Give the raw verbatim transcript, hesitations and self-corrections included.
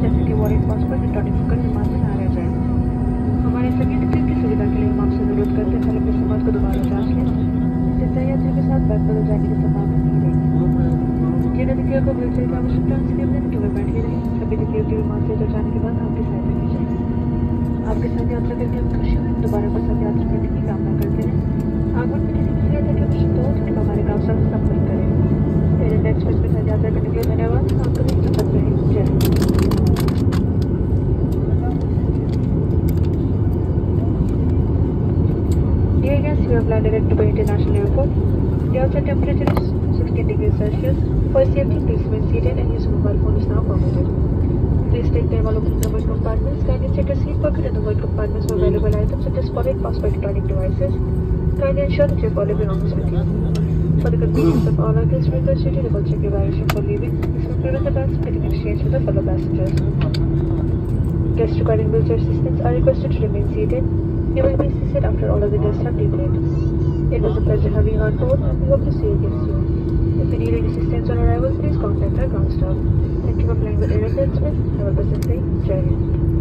जैसे कि wallet, password, electronic book दिमाग में ना रह जाए। हमारे सभी टिकट की सुविधा के लिए हम आपसे अनुरोध करते हैं अपने समाज को दोबारा जांच लें। इससे सही यात्री के साथ बैग बदल जाने की संभावना नहीं रहेगी। जिन अधिकारियों को व्हीलचेयर की आवश्यकता है उसके अपने केवल बैठे रहे। सभी अधिकारियों के विमान से उतर जाने के बाद आपकी सहायता की जाएगी। आपके साथ यात्रा करके हम खुशी हुई, दोबारा पर साथ यात्रा करने की कामना करते हैं। आगमन में किसी की सहायता की आवश्यकता हो तो कृपया हमारे काउंसलर से संपर्क करें। एयर इंडिया एक्सप्रेस में साथ यात्रा करने के लिए धन्यवाद। आपका दिन सफल रहे। जय Hind. Dear guests, we have landed at Dubai International Airport. The outside temperature is sixteen degrees Celsius. For safety, please remain seated and use mobile phone is now permitted. Please take care while opening the overhead compartments. Kindly check your seat pocket and the overhead compartments for valuable items such as wallet, passport, electronic devices. Kindly ensure that you have all your belongings with you. For the convenience of all our guests, we request you to double check your baggage before leaving. This will prevent the bags from getting exchanged with the fellow passengers. Guests requiring wheelchair assistance are requested to remain seated. You will be assisted after all of the guests have departed. It was a pleasure having you on board and we hope to see you again soon. If you need any assistance on arrival, please contact our ground staff. Thank you for flying with Air India Express. Have a pleasant day. Jai Hind.